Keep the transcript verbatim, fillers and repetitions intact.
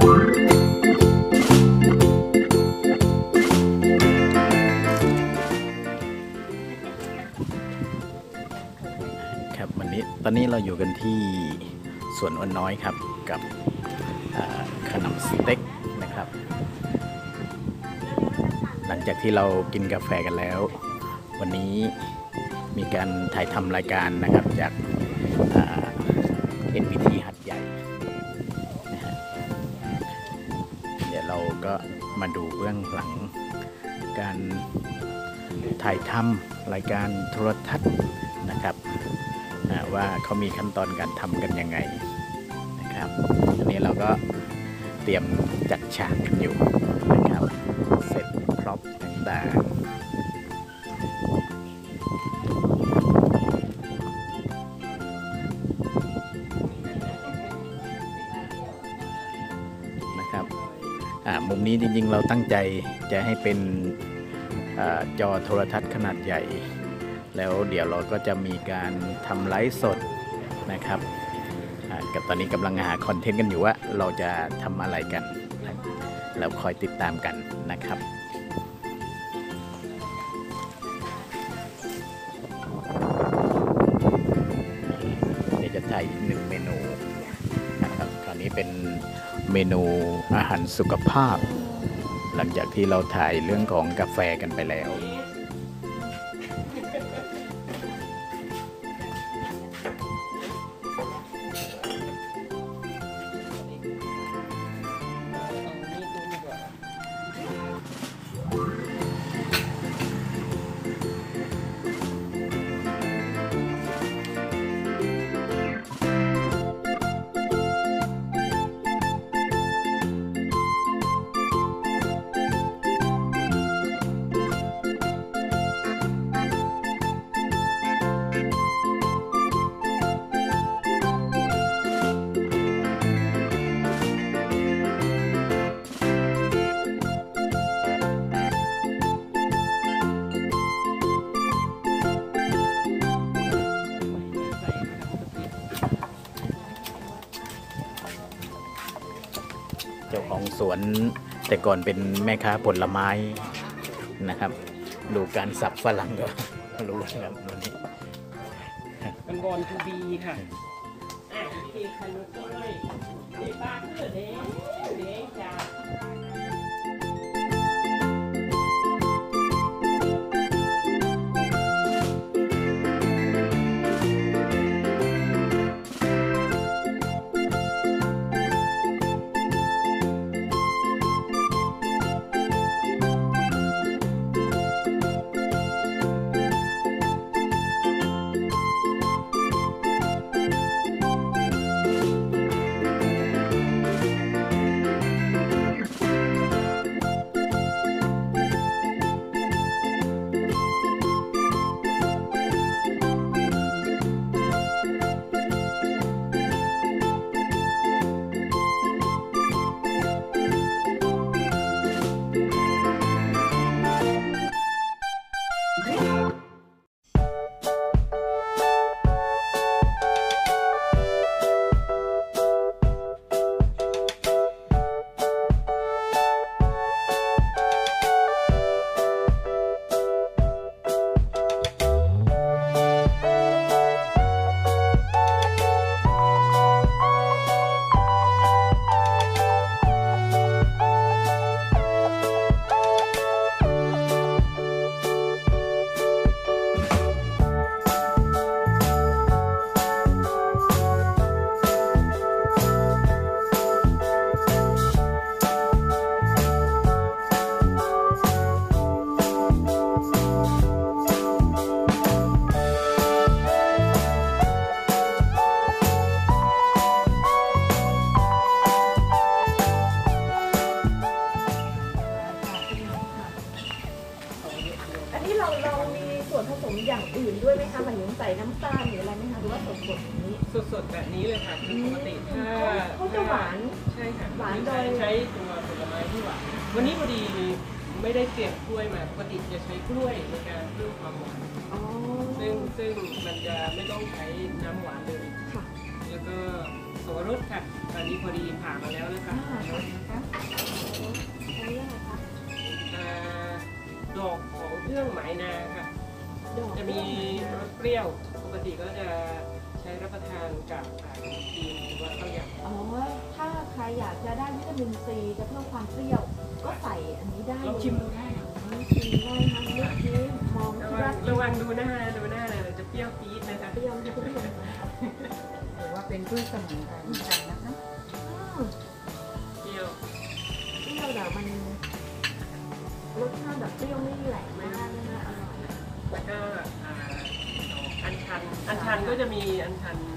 ครับวันนี้ตอนนี้เราอยู่กันที่สวนอ้นน้อยครับกับขนมสเต็กนะครับหลังจากที่เรากินกาแฟกันแล้ววันนี้มีการถ่ายทำรายการนะครับจาก เอ็น บี ที หัดใหญ่นะฮะเดี๋ยวเราก็มาดูเบื้องหลังการถ่ายทำรายการโทรทัศน์นะครับว่าเขามีขั้นตอนการทำกันยังไงนะครับอันนี้เราก็เตรียมจัดฉากกันอยู่นะครับเสร็จพร็อพต่างๆนะครับมุมนี้จริงๆเราตั้งใจจะให้เป็นจอโทรทัศน์ขนาดใหญ่แล้วเดี๋ยวเราก็จะมีการทำไลฟ์สดนะครับกับตอนนี้กำลังหาคอนเทนต์กันอยู่ว่าเราจะทำอะไรกันแล้วคอยติดตามกันนะครับเดี๋ยวจะถ่ายอีกหนึ่งเมนูนะครับคราวนี้เป็นเมนูอาหารสุขภาพหลังจากที่เราถ่ายเรื่องของกาแฟกันไปแล้วเจ้าของสวนแต่ก่อนเป็นแม่ค้าผลไม้นะครับดูการสับฝรั่งก็รู้นะครับวันนี้มันบอลทูบีค่ะอ่ะโอเคค่ะลูกเลยเด็กบ้านเพื่อเด็กเด็กจ้าอย่างอื่นด้วยไหมคะหมายถึงใส่น้ำตาลหรืออะไรไหมคะหรือว่าสดๆแบบนี้สดๆแบบนี้เลยค่ะคือปกติถ้าเขาจะหวานใช่ค่ะหวานโดยใช้ตัวผลไม้ที่หวานวันนี้พอดีไม่ได้เตรียมกล้วยมาปกติจะใช้กล้วยในการเพิ่มความหวานซึ่งซึ่งมันจะไม่ต้องใช้น้ำหวานเลยแล้วก็สับปะรดค่ะตอนนี้พอดีผ่ามาแล้วนะคะนะคะอันนี้อะไรคะอ่าดอกของเครื่องหมายนาค่ะดอกจะมีรสเปรี้ยวปกติก็จะใช้รับประทานกับอ่าจีนหรือว่าข้าวยำอ๋อถ้าใครอยากจะได้วิตามินซีจะเพิ่มความเปรี้ยว ก็ใส่อันนี้ได้ลองชิมดูได้นะลองชิมได้นะเล็กนี้มองระที่วัว่างระวังดูหน้าดูหน้าเลยจะเปรี้ยวปี๊ดนะคะเปรี้ยวที่เปรี้ยวนะหรือว่าเป็นพืชสมุนไพรเหมือนกันนะคะอืมเปรี้ยวเปรี้ยวแต่มันรสชาติแบบเปรี้ยวไม่แหลกมากนะคะอร่อยแล้วก็อ่าอันชันอันชันก็จะมีอันชัน